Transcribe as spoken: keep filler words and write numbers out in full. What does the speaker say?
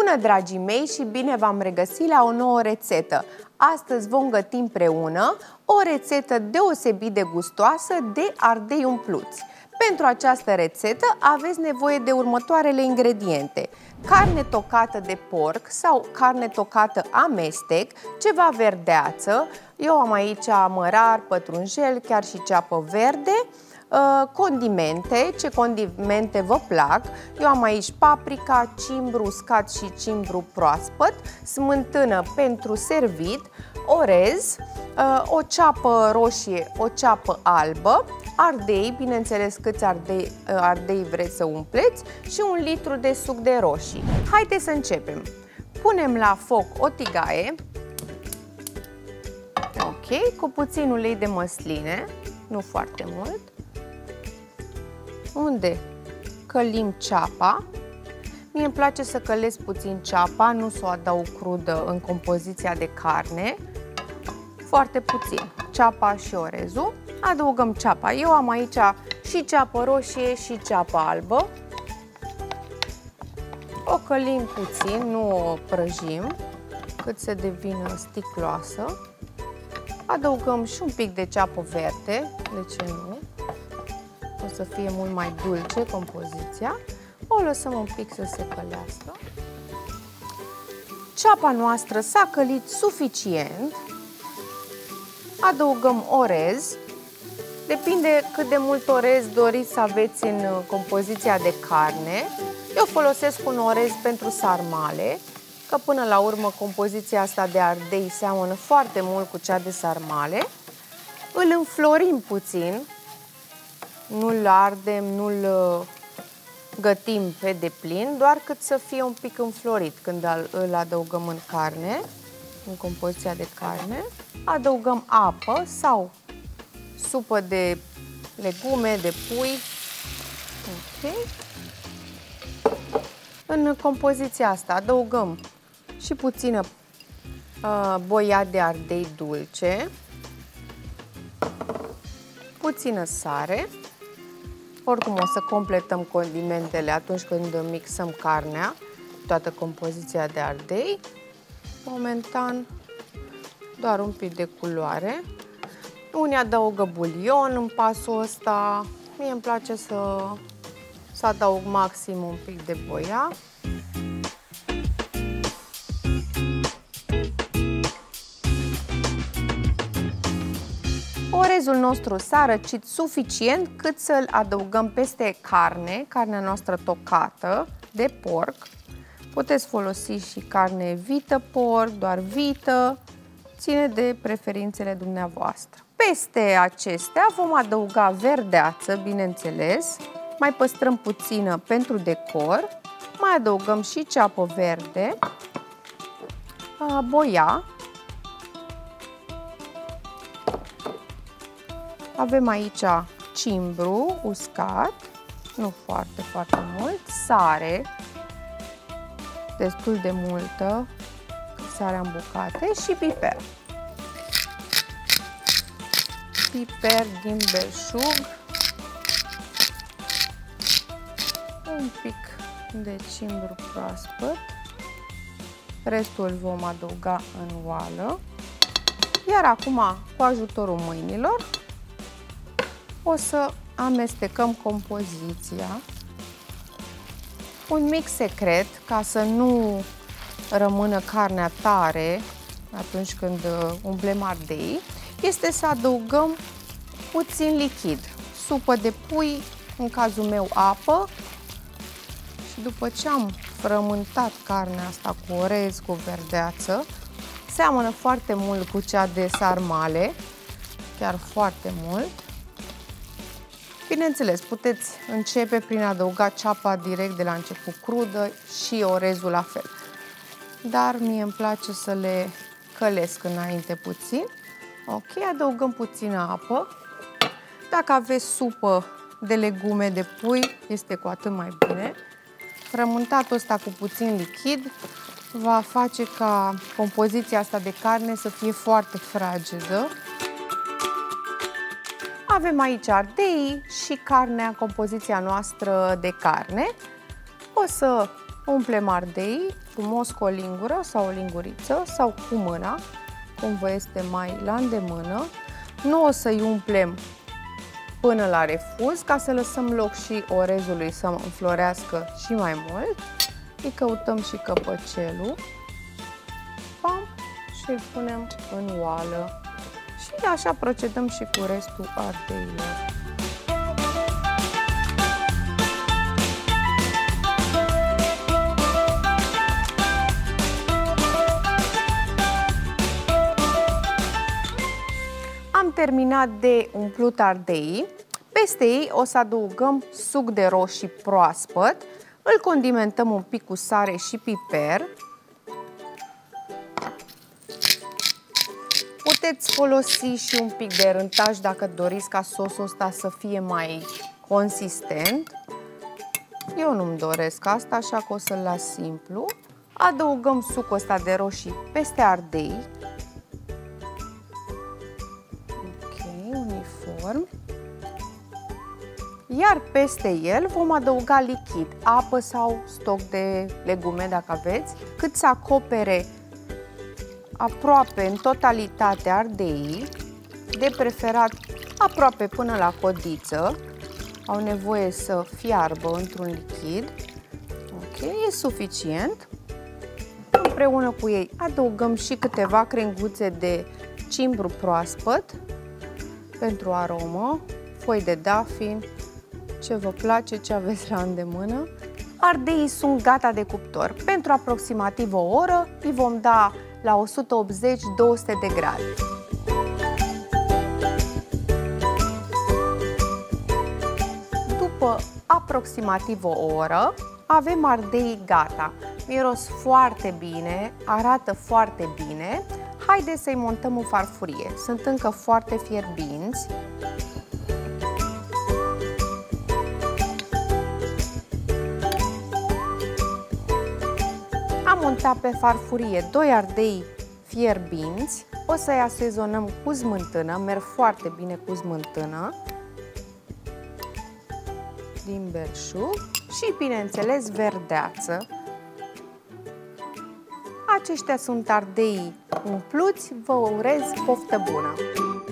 Bună, dragii mei, și bine v-am regăsit la o nouă rețetă. Astăzi vom găti împreună o rețetă deosebit de gustoasă de ardei umpluți. Pentru această rețetă aveți nevoie de următoarele ingrediente: carne tocată de porc sau carne tocată amestec, ceva verdeață, eu am aici mărar, pătrunjel, chiar și ceapă verde, condimente, ce condimente vă plac. Eu am aici paprika, cimbru uscat și cimbru proaspăt, smântână pentru servit, orez, o ceapă roșie, o ceapă albă, ardei, bineînțeles câți ardei, ardei vreți să umpleți, și un litru de suc de roșii. Haideți să începem. Punem la foc o tigaie, ok, cu puțin ulei de măsline, nu foarte mult, unde călim ceapa. Mie îmi place să călesc puțin ceapa, nu să o adaug crudă în compoziția de carne, foarte puțin, ceapa și orezul. Adăugăm ceapa, eu am aici și ceapă roșie și ceapă albă. O călim puțin, nu o prăjim, cât să devină sticloasă. Adăugăm și un pic de ceapă verde, de ce nu? O să fie mult mai dulce compoziția. O lăsăm un pic să se călească. Ceapa noastră s-a călit suficient. Adăugăm orez. Depinde cât de mult orez doriți să aveți în compoziția de carne. Eu folosesc un orez pentru sarmale, că până la urmă compoziția asta de ardei seamănă foarte mult cu cea de sarmale. Îl înflorim puțin. Nu-l ardem, nu-l gătim pe deplin, doar cât să fie un pic înflorit când îl adăugăm în carne, în compoziția de carne. Adăugăm apă sau supă de legume, de pui. Okay. În compoziția asta adăugăm și puțină uh, boia de ardei dulce, puțină sare. Oricum o să completăm condimentele atunci când mixăm carnea, toată compoziția de ardei. Momentan doar un pic de culoare. Unii adaugă bulion în pasul ăsta. Mie îmi place să, să adaug maxim un pic de boia. Orezul nostru s-a răcit suficient cât să-l adăugăm peste carne, carnea noastră tocată de porc. Puteți folosi și carne vită porc, doar vită, ține de preferințele dumneavoastră. Peste acestea vom adăuga verdeață, bineînțeles, mai păstrăm puțină pentru decor, mai adăugăm și ceapă verde, boia. Avem aici cimbru uscat, nu foarte, foarte mult, sare, destul de multă, sarea în bucate, și piper. Piper din belșug, un pic de cimbru proaspăt, restul vom adăuga în oală. Iar acum, cu ajutorul mâinilor, o să amestecăm compoziția. Un mic secret, ca să nu rămână carnea tare atunci când umplem ardei, este să adăugăm puțin lichid, supă de pui, în cazul meu apă, și după ce am frământat carnea asta cu orez, cu verdeață, seamănă foarte mult cu cea de sarmale, chiar foarte mult. Bineînțeles, puteți începe prin a adăuga ceapa direct de la început crudă și orezul la fel. Dar mie îmi place să le călesc înainte puțin. Ok, adăugăm puțină apă. Dacă aveți supă de legume, de pui, este cu atât mai bine. Frământatul ăsta cu puțin lichid va face ca compoziția asta de carne să fie foarte fragedă. Avem aici ardei și carnea, compoziția noastră de carne. O să Umplem ardei frumos cu o lingură sau o linguriță sau cu mâna, cum vă este mai la îndemână. Nu o să-i umplem până la refuz, ca să lăsăm loc și orezului să înflorească și mai mult. Îi căutăm și căpăcelul. Pam, și îl punem în oală. Și așa procedăm și cu restul ardeilor. Am terminat de umplut ardeii. Peste ei o să adăugăm suc de roșii proaspăt. Îl condimentăm un pic cu sare și piper. Puteți folosi și un pic de rântaș dacă doriți ca sosul ăsta să fie mai consistent. Eu nu-mi doresc asta, așa că o să-l las simplu. Adăugăm sucul ăsta de roșii peste ardei. Ok, uniform. Iar peste el vom adăuga lichid, apă sau stoc de legume dacă aveți, cât să acopere aproape în totalitate ardeii, de preferat aproape până la codiță. Au nevoie să fiarbă într-un lichid. Ok, e suficient. Împreună cu ei adăugăm și câteva crenguțe de cimbru proaspăt pentru aromă, foi de dafin, ce vă place, ce aveți la îndemână. Ardeii sunt gata de cuptor. Pentru aproximativ o oră îi vom da la o sută optzeci - două sute de grade. După aproximativ o oră avem ardeii gata. Miros foarte bine, arată foarte bine. Haideți să-i montăm în farfurie. Sunt încă foarte fierbinți. Am montat pe farfurie doi ardei fierbinți. O să-i asezonăm cu smântână, merg foarte bine cu smântână din belșug și, bineînțeles, verdeață. Aceștia sunt ardeii umpluți, vă urez poftă bună!